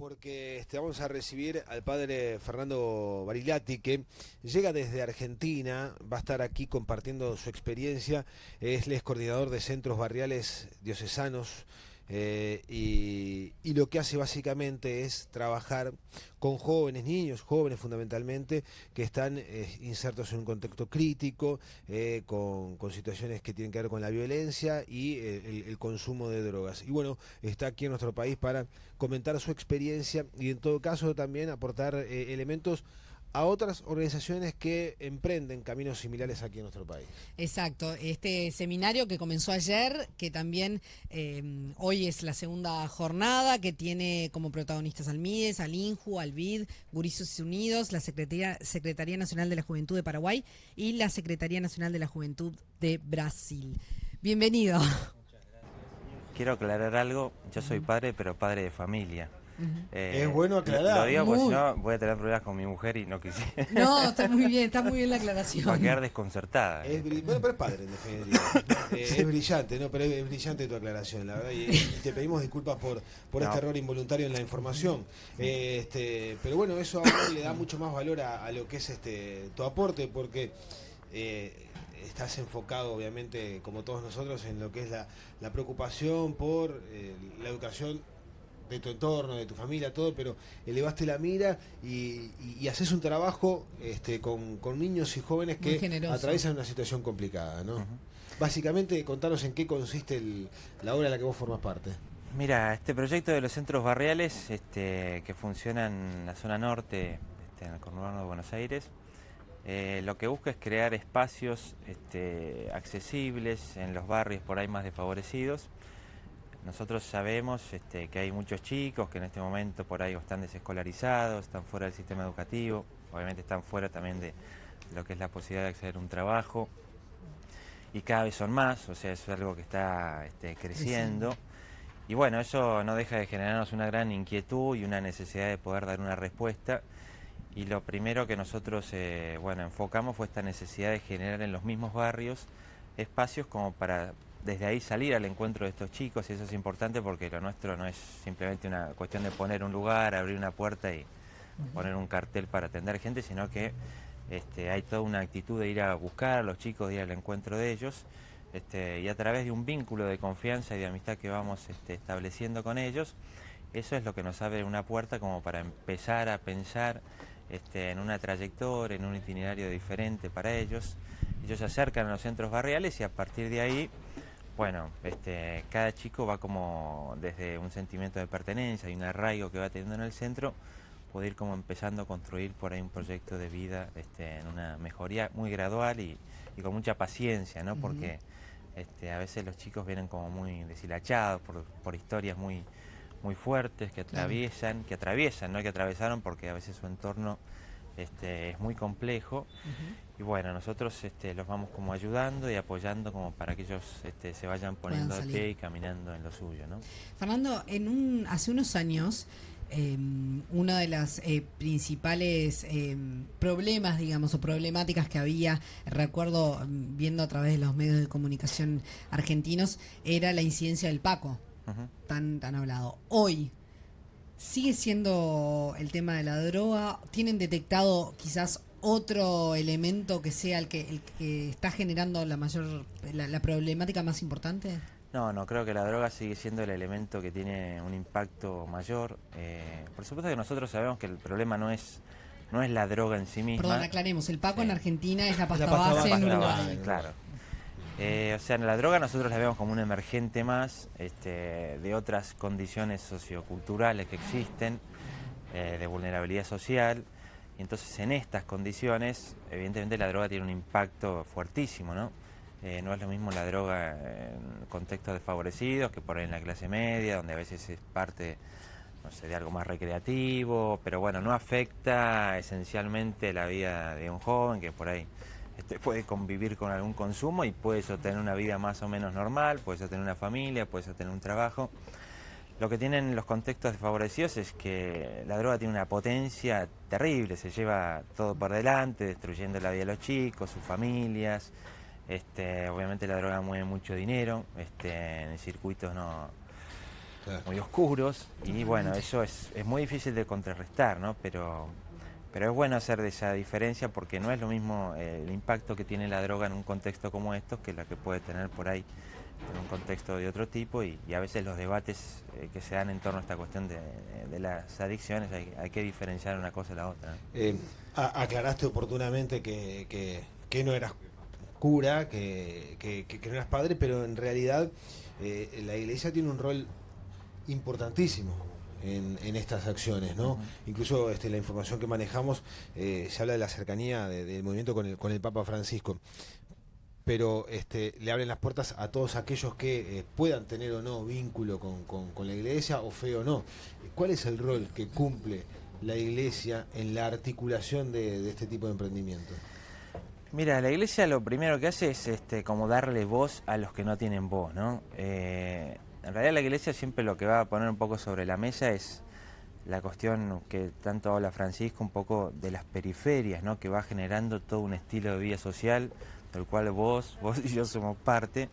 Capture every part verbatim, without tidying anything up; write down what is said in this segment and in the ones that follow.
porque este, vamos a recibir al padre Fernando Barilati, que llega desde Argentina, va a estar aquí compartiendo su experiencia. Es, él es coordinador de centros barriales diocesanos, eh, y, y lo que hace básicamente es trabajar con jóvenes, niños, jóvenes fundamentalmente, que están eh, insertos en un contexto crítico, eh, con, con situaciones que tienen que ver con la violencia y eh, el, el consumo de drogas. Y bueno, está aquí en nuestro país para comentar su experiencia y en todo caso también aportar eh, elementos a otras organizaciones que emprenden caminos similares aquí en nuestro país. Exacto, este seminario que comenzó ayer, que también eh, hoy es la segunda jornada, que tiene como protagonistas al MIDES, al INJU, al B I D, Gurises Unidos, la Secretaría, Secretaría Nacional de la Juventud de Paraguay y la Secretaría Nacional de la Juventud de Brasil. Bienvenido. Muchas gracias. Quiero aclarar algo, yo soy padre, pero padre de familia. Uh-huh. eh, es bueno aclarar. Lo digo porque si no voy a tener problemas con mi mujer y no quisiera. No, está muy bien, está muy bien la aclaración. Va a quedar desconcertada. Es, bueno, pero es padre, en definitiva. eh, es brillante, ¿no? Pero es brillante tu aclaración, la verdad. Y, y te pedimos disculpas por, por no. este error involuntario en la información. Eh, este, pero bueno, eso ahora le da mucho más valor a, a lo que es este tu aporte, porque eh, estás enfocado, obviamente, como todos nosotros, en lo que es la, la preocupación por eh, la educación de tu entorno, de tu familia, todo, pero elevaste la mira y, y, y haces un trabajo este, con, con niños y jóvenes que atraviesan una situación complicada, ¿no? Uh-huh. Básicamente, contanos en qué consiste el, la obra de la que vos formás parte. Mira, este proyecto de los centros barriales este, que funcionan en la zona norte, este, en el conurbano de Buenos Aires, eh, lo que busca es crear espacios este, accesibles en los barrios por ahí más desfavorecidos. Nosotros sabemos este, que hay muchos chicos que en este momento por ahí están desescolarizados, están fuera del sistema educativo, obviamente están fuera también de lo que es la posibilidad de acceder a un trabajo, y cada vez son más, o sea, eso es algo que está este, creciendo. Y bueno, eso no deja de generarnos una gran inquietud y una necesidad de poder dar una respuesta. Y lo primero que nosotros eh, bueno, enfocamos fue esta necesidad de generar en los mismos barrios espacios como para desde ahí salir al encuentro de estos chicos, y eso es importante porque lo nuestro no es simplemente una cuestión de poner un lugar, abrir una puerta y uh-huh. poner un cartel para atender gente, sino que este, hay toda una actitud de ir a buscar a los chicos, de ir al encuentro de ellos, este, y a través de un vínculo de confianza y de amistad que vamos este, estableciendo con ellos, eso es lo que nos abre una puerta como para empezar a pensar este, en una trayectoria, en un itinerario diferente para ellos. Ellos se acercan a los centros barriales y a partir de ahí, bueno, este, cada chico va como desde un sentimiento de pertenencia y un arraigo que va teniendo en el centro, puede ir como empezando a construir por ahí un proyecto de vida este, en una mejoría muy gradual y, y con mucha paciencia, ¿no? Uh-huh. Porque este, a veces los chicos vienen como muy deshilachados por, por historias muy, muy fuertes que atraviesan, uh-huh. que atraviesan, no que atravesaron, porque a veces su entorno Este, es muy complejo. Uh-huh. Y bueno, nosotros este, los vamos como ayudando y apoyando como para que ellos este, se vayan poniendo de pie y caminando en lo suyo, ¿no? Fernando, en un, hace unos años eh, una de las eh, principales eh, problemas, digamos, o problemáticas que había, recuerdo viendo a través de los medios de comunicación argentinos, era la incidencia del Paco, uh-huh. tan, tan hablado. Hoy ¿sigue siendo el tema de la droga? ¿Tienen detectado quizás otro elemento que sea el que, el que está generando la mayor la, la problemática más importante? No, no, creo que la droga sigue siendo el elemento que tiene un impacto mayor. Eh, por supuesto que nosotros sabemos que el problema no es no es la droga en sí misma. Perdón, aclaremos, el Paco sí. en Argentina es la pasta, la pasta base base en Uruguay. Base, claro. Eh, o sea, la droga nosotros la vemos como un emergente más este, de otras condiciones socioculturales que existen, eh, de vulnerabilidad social, y entonces en estas condiciones, evidentemente la droga tiene un impacto fuertísimo, ¿no? Eh, no es lo mismo la droga en contextos desfavorecidos que por ahí en la clase media, donde a veces es parte, no sé, de algo más recreativo, pero bueno, no afecta esencialmente la vida de un joven que por ahí Este, puede convivir con algún consumo y puede sostener una vida más o menos normal, puede sostener una familia, puede sostener un trabajo. Lo que tienen los contextos desfavorecidos es que la droga tiene una potencia terrible, se lleva todo por delante, destruyendo la vida de los chicos, sus familias. Este, obviamente la droga mueve mucho dinero, este, en circuitos no, claro. muy oscuros, y bueno, eso es, es muy difícil de contrarrestar, ¿no? Pero, pero es bueno hacer de esa diferencia porque no es lo mismo eh, el impacto que tiene la droga en un contexto como estos que la que puede tener por ahí en un contexto de otro tipo, y, y a veces los debates eh, que se dan en torno a esta cuestión de, de las adicciones hay, hay que diferenciar una cosa de la otra, ¿no? Eh, a- aclaraste oportunamente que, que, que no eras cura, que, que, que no eras padre, pero en realidad eh, la iglesia tiene un rol importantísimo en, en estas acciones, ¿no? Uh-huh. Incluso este, la información que manejamos eh, se habla de la cercanía de, del movimiento con el, con el Papa Francisco, pero este, le abren las puertas a todos aquellos que eh, puedan tener o no vínculo con, con, con la iglesia, o fe o no. ¿Cuál es el rol que cumple la iglesia en la articulación de, de este tipo de emprendimiento? Mira, la iglesia lo primero que hace es este, como darle voz a los que no tienen voz, ¿no? Eh, en realidad la iglesia siempre lo que va a poner un poco sobre la mesa es la cuestión que tanto habla Francisco, un poco de las periferias, ¿no? Que va generando todo un estilo de vida social del cual vos, vos y yo somos parte.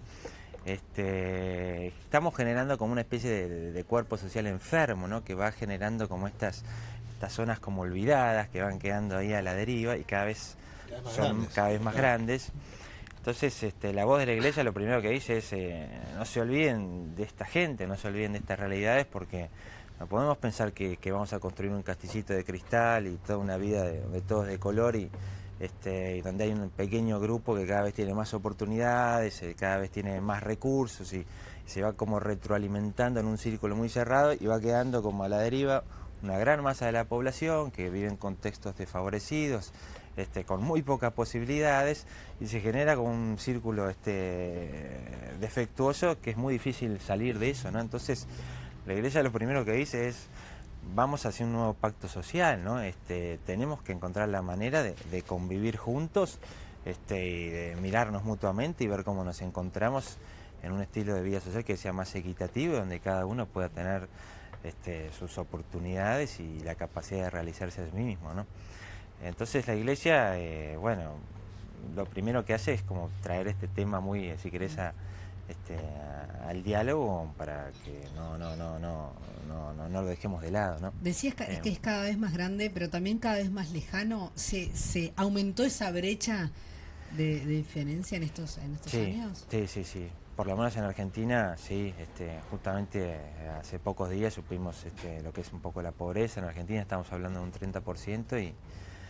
Este, estamos generando como una especie de, de cuerpo social enfermo, ¿no? Que va generando como estas, estas zonas como olvidadas que van quedando ahí a la deriva y cada vez Cada son grandes, cada vez más claro. grandes. Entonces este, la voz de la iglesia lo primero que dice es eh, no se olviden de esta gente, no se olviden de estas realidades, porque no podemos pensar que, que vamos a construir un castillito de cristal y toda una vida de, de todos de color y Este, y donde hay un pequeño grupo que cada vez tiene más oportunidades, eh, cada vez tiene más recursos y, y se va como retroalimentando en un círculo muy cerrado y va quedando como a la deriva una gran masa de la población que vive en contextos desfavorecidos, este, con muy pocas posibilidades, y se genera como un círculo este, defectuoso que es muy difícil salir de eso, ¿no? Entonces la iglesia lo primero que dice es: vamos hacia un nuevo pacto social, ¿no? Este, tenemos que encontrar la manera de, de convivir juntos, este, y de mirarnos mutuamente y ver cómo nos encontramos en un estilo de vida social que sea más equitativo, donde cada uno pueda tener este, sus oportunidades y la capacidad de realizarse a sí mismo, ¿no? Entonces la iglesia, eh, bueno, lo primero que hace es como traer este tema muy, si querés, a, este, a, al diálogo para que no, no, no, no, no, no, no lo dejemos de lado, ¿no? Decías que, Eh, que es cada vez más grande, pero también cada vez más lejano. ¿Se, se aumentó esa brecha de, de diferencia en estos, en estos sí, años? sí, sí, sí. Por lo menos en Argentina, sí. Este, justamente hace pocos días supimos este, lo que es un poco la pobreza. En Argentina estamos hablando de un treinta por ciento y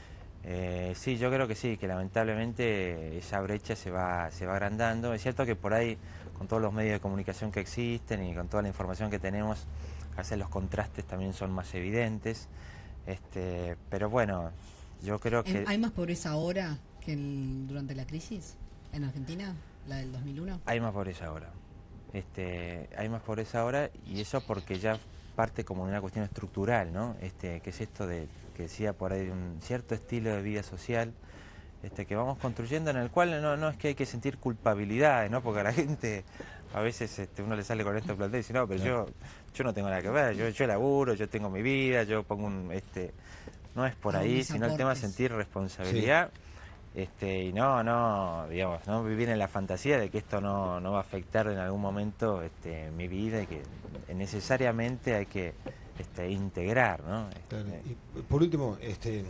eh, sí, yo creo que sí, que lamentablemente esa brecha se va, se va agrandando. Es cierto que por ahí, con todos los medios de comunicación que existen y con toda la información que tenemos, a veces los contrastes también son más evidentes. Este, pero bueno, yo creo que... ¿Hay más pobreza ahora que el, durante la crisis en Argentina, la del dos mil uno? Hay más pobreza ahora. Este, hay más pobreza ahora, y eso porque ya parte como de una cuestión estructural, ¿no? Este, que es esto de que decía por ahí, de un cierto estilo de vida social este, que vamos construyendo, en el cual no, no es que hay que sentir culpabilidades, ¿no? Porque a la gente a veces este, uno le sale con esto plantea y dice: no, pero yo, yo no tengo nada que ver, yo, yo laburo, yo tengo mi vida, yo pongo un... este no es por Hago ahí, mis sino el tema de aportes. sentir responsabilidad. Este, y no, no, digamos, no vivir en la fantasía de que esto no, no va a afectar en algún momento este, mi vida, y que necesariamente hay que este, integrar, ¿no? Claro. Este, Y por último, este,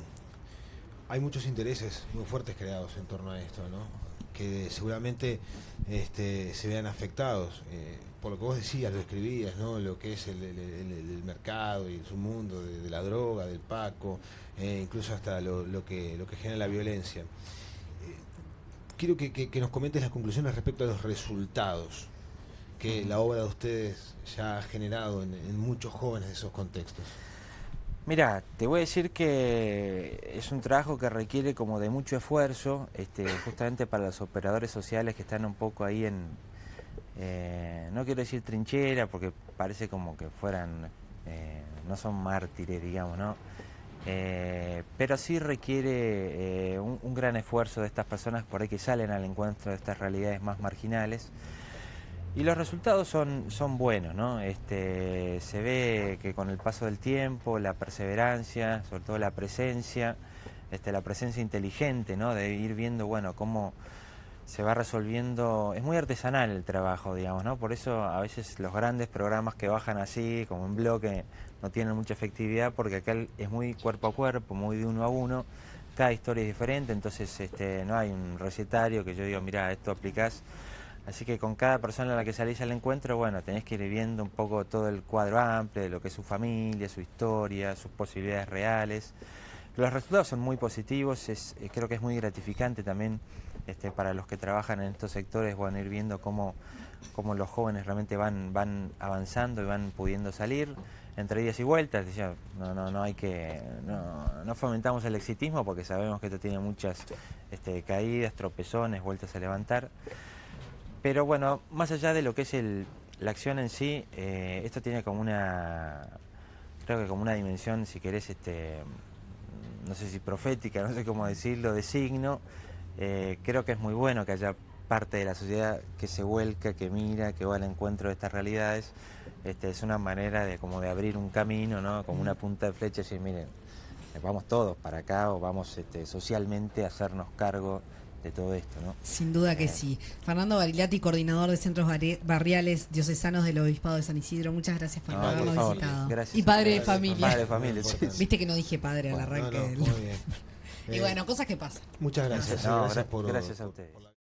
hay muchos intereses muy fuertes creados en torno a esto, ¿no? Que seguramente este, se vean afectados eh, por lo que vos decías, lo escribías, ¿no? Lo que es el, el, el, el mercado y su mundo de, de la droga, del paco, eh, incluso hasta lo, lo que lo que genera la violencia. Eh, quiero que, que, que nos comentes las conclusiones respecto a los resultados que la obra de ustedes ya ha generado en, en muchos jóvenes de esos contextos. Mira, te voy a decir que es un trabajo que requiere como de mucho esfuerzo, este, justamente para los operadores sociales que están un poco ahí en, eh, no quiero decir trinchera, porque parece como que fueran, eh, no son mártires, digamos, ¿no? Eh, pero sí requiere eh, un, un gran esfuerzo de estas personas por ahí que salen al encuentro de estas realidades más marginales. Y los resultados son, son buenos, ¿no? Este, se ve que con el paso del tiempo, la perseverancia, sobre todo la presencia, este, la presencia inteligente, ¿no? De ir viendo, bueno, cómo se va resolviendo, es muy artesanal el trabajo, digamos, ¿no? Por eso a veces los grandes programas que bajan así, como en bloque, no tienen mucha efectividad, porque acá es muy cuerpo a cuerpo, muy de uno a uno, cada historia es diferente, entonces este, no hay un recetario que yo digo, mira, esto aplicás. Así que con cada persona a la que salís al encuentro, bueno, tenés que ir viendo un poco todo el cuadro amplio de lo que es su familia, su historia, sus posibilidades reales. Los resultados son muy positivos, es, eh, creo que es muy gratificante también este, para los que trabajan en estos sectores, bueno, ir viendo cómo, cómo los jóvenes realmente van, van avanzando y van pudiendo salir, entre idas y vueltas. Decía, no, no, no hay que, no, no fomentamos el exitismo porque sabemos que esto tiene muchas este, caídas, tropezones, vueltas a levantar. Pero bueno, más allá de lo que es el, la acción en sí, eh, esto tiene como una, creo que como una dimensión, si querés, este, no sé si profética, no sé cómo decirlo, de signo. Eh, creo que es muy bueno que haya parte de la sociedad que se vuelca, que mira, que va al encuentro de estas realidades. Este, es una manera de como de abrir un camino, ¿no? Como una punta de flecha y decir, miren, vamos todos para acá o vamos este, socialmente a hacernos cargo de todo esto, ¿no? Sin duda que eh. sí. Fernando Barilati, coordinador de centros barriales diocesanos del Obispado de San Isidro, muchas gracias por no, habernos por visitado. Gracias. Y padre de gracias. familia. Padre de familia, sí. Viste que no dije padre bueno, al arranque. No, no, del... muy bien. Y eh, bueno, cosas que pasan. Muchas gracias. No, gracias, por, gracias a ustedes.